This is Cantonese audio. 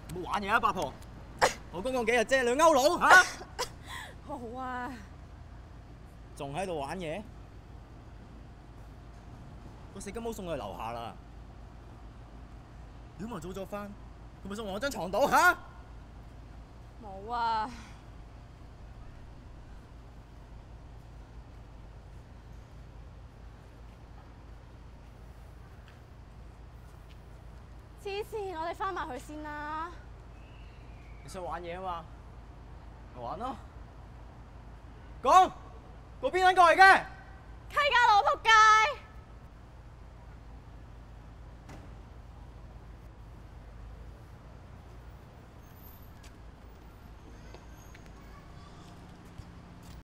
唔好玩嘢啊，八婆！我公公幾日啫，兩歐佬嚇！ 好啊， 仲喺度玩嘢？個死金毛送去樓下啦。如果我早咗翻，佢咪送我張床度嚇？ 冇啊。黐線，我哋翻埋去先啦。 你想玩嘢啊嘛？咪玩咯！講，嗰邊撚過嚟嘅？